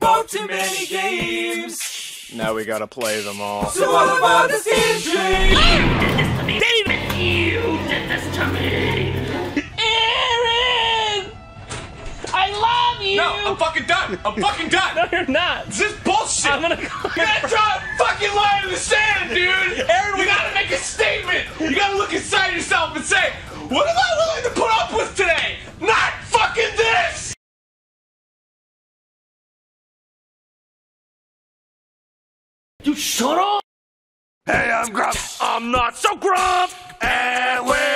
bought too many games. Now we gotta play them all. So what about this game? You did this to me! Aaron! I love you! No, I'm fucking done! I'm fucking done! No, you're not! This is bullshit! I'm gonna call You gotta draw a fucking line in the sand, dude! Aaron, we gotta make a statement! You gotta look inside yourself and say, what am I willing to put up with today? Not fucking this! You shut up! Hey, I'm Grump! I'm not so grumpy! And we're